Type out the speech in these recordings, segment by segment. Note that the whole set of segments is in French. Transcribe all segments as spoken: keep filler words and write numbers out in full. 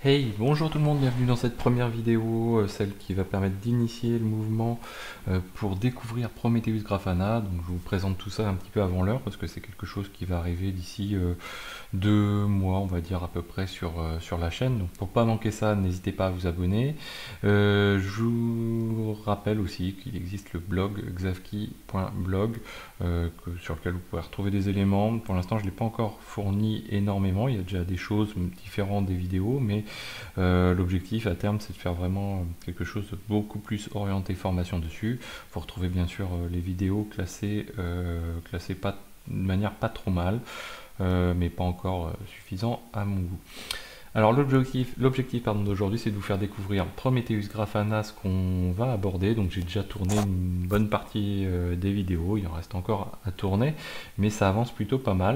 Hey, bonjour tout le monde, bienvenue dans cette première vidéo, euh, celle qui va permettre d'initier le mouvement euh, pour découvrir Prometheus Grafana. Donc je vous présente tout ça un petit peu avant l'heure parce que c'est quelque chose qui va arriver d'ici euh, deux mois, on va dire à peu près sur, euh, sur la chaîne. Donc pour pas manquer ça, n'hésitez pas à vous abonner. Euh, je vous rappelle aussi qu'il existe le blog xavki point blog euh, que- sur lequel vous pouvez retrouver des éléments. Pour l'instant, je ne l'ai pas encore fourni énormément, il y a déjà des choses différentes des vidéos, mais euh, l'objectif à terme, c'est de faire vraiment quelque chose de beaucoup plus orienté formation dessus. Vous retrouvez bien sûr euh, les vidéos classées, euh, classées pas, de manière pas trop mal, euh, mais pas encore euh, suffisant à mon goût. Alors l'objectif, l'objectif pardon, d'aujourd'hui, c'est de vous faire découvrir Prometheus Grafana, ce qu'on va aborder. Donc j'ai déjà tourné une bonne partie euh, des vidéos, il en reste encore à tourner, mais ça avance plutôt pas mal.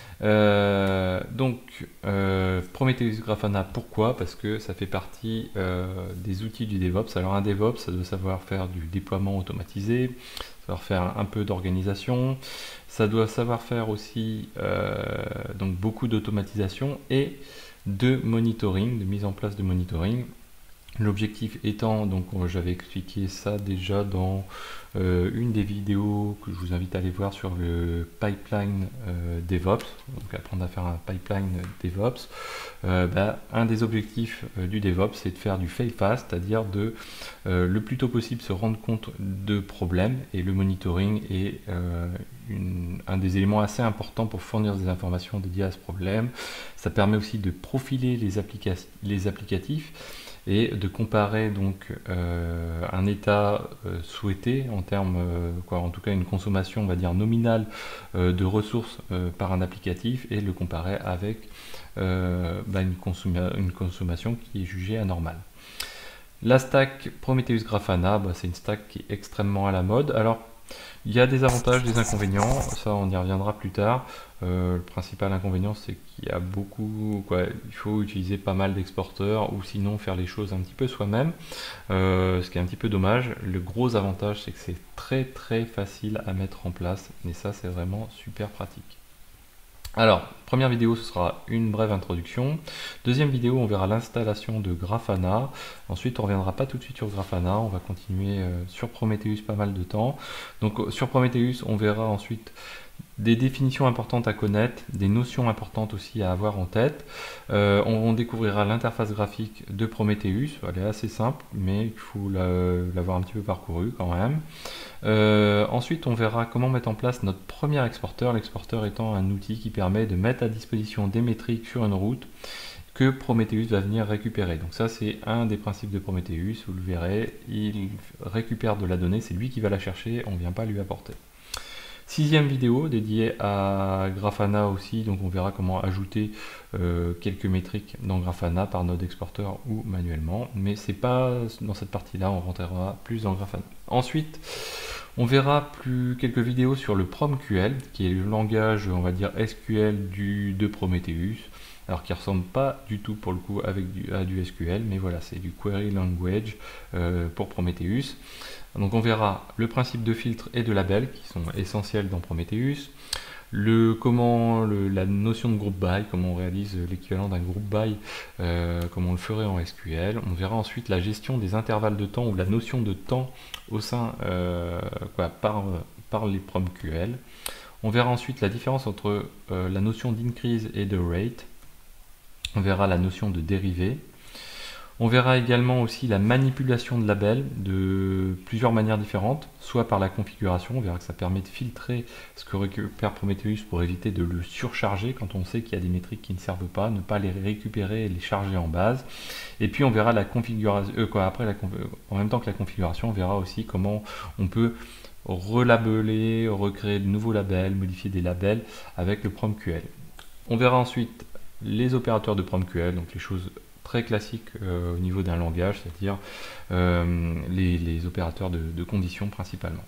Euh, donc, euh, Prometheus Grafana, pourquoi? Parce que ça fait partie euh, des outils du DevOps. Alors, un DevOps, ça doit savoir faire du déploiement automatisé, savoir faire un peu d'organisation, ça doit savoir faire aussi euh, donc beaucoup d'automatisation et de monitoring, de mise en place de monitoring. L'objectif étant, donc j'avais expliqué ça déjà dans euh, une des vidéos que je vous invite à aller voir sur le pipeline euh, DevOps, donc apprendre à faire un pipeline DevOps. Euh, bah, un des objectifs euh, du DevOps, c'est de faire du fail fast, c'est-à-dire de euh, le plus tôt possible se rendre compte de problèmes, et le monitoring est euh, une, un des éléments assez importants pour fournir des informations dédiées à ce problème. Ça permet aussi de profiler les, applica les applicatifs et de comparer donc euh, un état euh, souhaité en termes, euh, quoi, en tout cas une consommation, on va dire nominale euh, de ressources euh, par un applicatif, et le comparer avec euh, bah, une, consomma une consommation qui est jugée anormale. La stack Prometheus Grafana, bah, c'est une stack qui est extrêmement à la mode. Alors, il y a des avantages, des inconvénients, ça on y reviendra plus tard. Euh, le principal inconvénient, c'est qu'il y a beaucoup, quoi, il faut utiliser pas mal d'exporteurs ou sinon faire les choses un petit peu soi-même, euh, ce qui est un petit peu dommage. Le gros avantage, c'est que c'est très très facile à mettre en place, et ça c'est vraiment super pratique. Alors, première vidéo, ce sera une brève introduction. Deuxième vidéo, on verra l'installation de Grafana. Ensuite, on ne reviendra pas tout de suite sur Grafana, on va continuer euh, sur Prometheus pas mal de temps. Donc, sur Prometheus, on verra ensuite des définitions importantes à connaître, des notions importantes aussi à avoir en tête. Euh, on, on découvrira l'interface graphique de Prometheus. Elle est assez simple, mais il faut l'avoir un petit peu parcouru quand même. Euh, ensuite, on verra comment mettre en place notre premier exporteur, l'exporteur étant un outil qui permet de mettre à disposition des métriques sur une route que Prometheus va venir récupérer. Donc ça, c'est un des principes de Prometheus, vous le verrez, il récupère de la donnée, c'est lui qui va la chercher, on ne vient pas lui apporter. Sixième vidéo dédiée à Grafana aussi, donc on verra comment ajouter euh, quelques métriques dans Grafana par node exporteur ou manuellement, mais c'est pas dans cette partie-là, on rentrera plus dans Grafana. Ensuite, on verra plus quelques vidéos sur le PromQL, qui est le langage, on va dire S Q L du, de Prometheus, alors qui ressemble pas du tout pour le coup avec du, à du S Q L, mais voilà, c'est du Query Language euh, pour Prometheus. Donc on verra le principe de filtre et de label qui sont essentiels dans Prometheus, le, comment, le, la notion de group by, comment on réalise l'équivalent d'un group by, euh, comme on le ferait en S Q L. On verra ensuite la gestion des intervalles de temps ou la notion de temps au sein, euh, quoi, par, par les PromQL. On verra ensuite la différence entre euh, la notion d'increase et de rate. On verra la notion de dérivée. On verra également aussi la manipulation de labels de plusieurs manières différentes, soit par la configuration, on verra que ça permet de filtrer ce que récupère Prometheus pour éviter de le surcharger quand on sait qu'il y a des métriques qui ne servent pas, ne pas les récupérer et les charger en base. Et puis on verra la configuration, euh, quoi, après la, en même temps que la configuration, on verra aussi comment on peut relabeler, recréer de nouveaux labels, modifier des labels avec le PromQL. On verra ensuite les opérateurs de PromQL, donc les choses très classique euh, au niveau d'un langage, c'est-à-dire euh, les, les opérateurs de, de conditions principalement.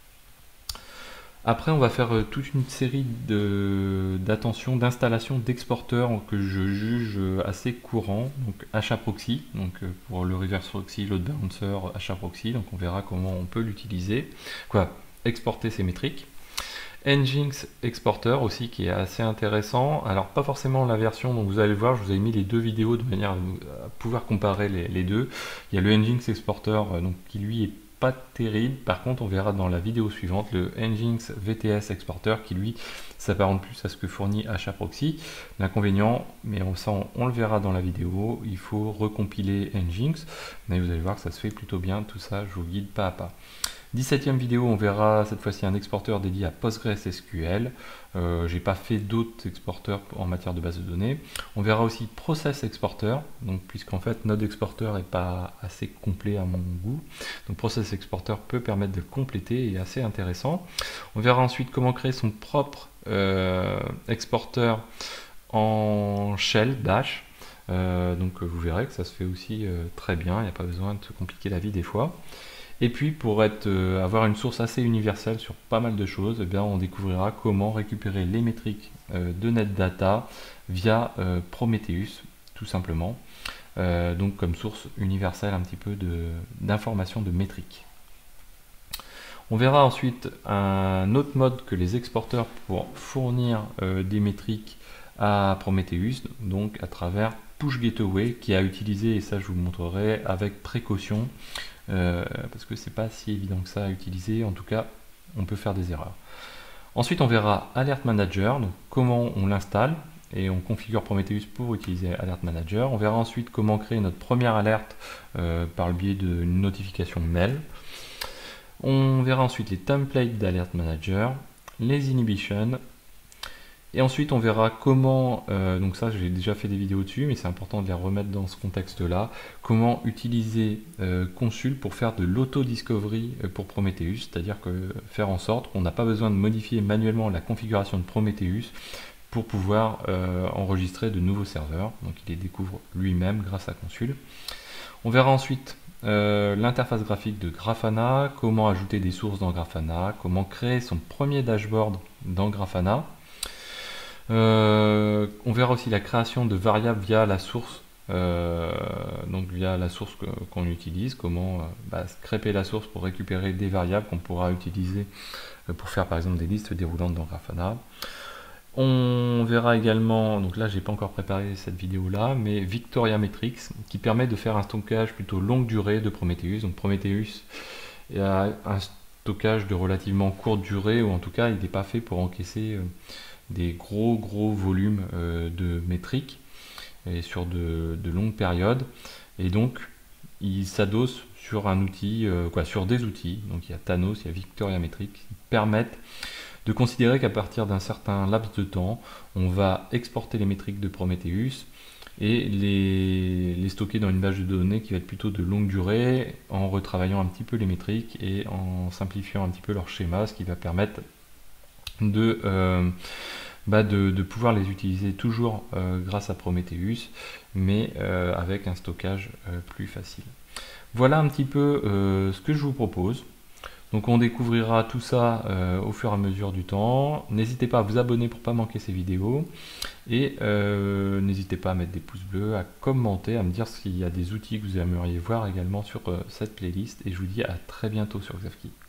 Après, on va faire euh, toute une série d'attention, d'installation d'exporteurs que je juge assez courants. Donc HAProxy, donc euh, pour le reverse proxy, load balancer, HAProxy, donc on verra comment on peut l'utiliser, quoi, exporter ces métriques. Nginx Exporter aussi qui est assez intéressant. Alors pas forcément la version, donc vous allez voir, je vous ai mis les deux vidéos de manière à pouvoir comparer les, les deux. Il y a le Nginx Exporter euh, donc, qui lui est pas terrible. Par contre, on verra dans la vidéo suivante le Nginx V T S Exporter qui lui s'apparente plus à ce que fournit HAProxy. L'inconvénient, mais on, ça, on, on le verra dans la vidéo, il faut recompiler Nginx, mais vous allez voir que ça se fait plutôt bien. Tout ça, je vous guide pas à pas. dix-septième vidéo, on verra cette fois-ci un exporteur dédié à PostgreSQL. Euh, j'ai pas fait d'autres exporteurs en matière de base de données. On verra aussi Process Exporter, donc puisqu'en fait Node Exporter n'est pas assez complet à mon goût. Donc Process Exporter peut permettre de compléter et est assez intéressant. On verra ensuite comment créer son propre euh, exporteur en shell, bash. Euh, donc vous verrez que ça se fait aussi euh, très bien, il n'y a pas besoin de se compliquer la vie des fois. Et puis pour être, euh, avoir une source assez universelle sur pas mal de choses, eh bien, on découvrira comment récupérer les métriques euh, de NetData via euh, Prometheus, tout simplement. Euh, donc comme source universelle un petit peu d'informations de, de métriques. On verra ensuite un autre mode que les exporteurs pour fournir euh, des métriques à Prometheus, donc à travers Push Gateway, qui a utilisé, et ça je vous montrerai avec précaution, Euh, parce que c'est pas si évident que ça à utiliser, en tout cas on peut faire des erreurs. Ensuite on verra Alert Manager, donc comment on l'installe et on configure Prometheus pour utiliser Alert Manager. On verra ensuite comment créer notre première alerte euh, par le biais d'une notification mail. On verra ensuite les templates d'Alert Manager, les inhibitions. Et ensuite, on verra comment, euh, donc ça j'ai déjà fait des vidéos dessus, mais c'est important de les remettre dans ce contexte-là, comment utiliser euh, Consul pour faire de l'auto-discovery pour Prometheus, c'est-à-dire que faire en sorte qu'on n'a pas besoin de modifier manuellement la configuration de Prometheus pour pouvoir euh, enregistrer de nouveaux serveurs. Donc il les découvre lui-même grâce à Consul. On verra ensuite euh, l'interface graphique de Grafana, comment ajouter des sources dans Grafana, comment créer son premier dashboard dans Grafana. Euh, on verra aussi la création de variables via la source, euh, donc via la source qu'on qu utilise, comment euh, bah, scraper la source pour récupérer des variables qu'on pourra utiliser pour faire par exemple des listes déroulantes dans Grafana. On verra également, donc là j'ai pas encore préparé cette vidéo là, mais Victoria Metrics qui permet de faire un stockage plutôt longue durée de Prometheus. Donc Prometheus a un stockage de relativement courte durée, ou en tout cas il n'est pas fait pour encaisser euh, des gros gros volumes euh, de métriques et sur de, de longues périodes, et donc il s'adosse sur un outil, euh, quoi, sur des outils, donc il y a Thanos, il y a Victoria Metrics qui permettent de considérer qu'à partir d'un certain laps de temps, on va exporter les métriques de Prometheus et les, les stocker dans une base de données qui va être plutôt de longue durée, en retravaillant un petit peu les métriques et en simplifiant un petit peu leur schéma, ce qui va permettre de, euh, bah de, de pouvoir les utiliser toujours euh, grâce à Prometheus, mais euh, avec un stockage euh, plus facile. Voilà un petit peu euh, ce que je vous propose. Donc on découvrira tout ça euh, au fur et à mesure du temps. N'hésitez pas à vous abonner pour ne pas manquer ces vidéos. Et euh, n'hésitez pas à mettre des pouces bleus, à commenter, à me dire s'il y a des outils que vous aimeriez voir également sur euh, cette playlist. Et je vous dis à très bientôt sur Xavki.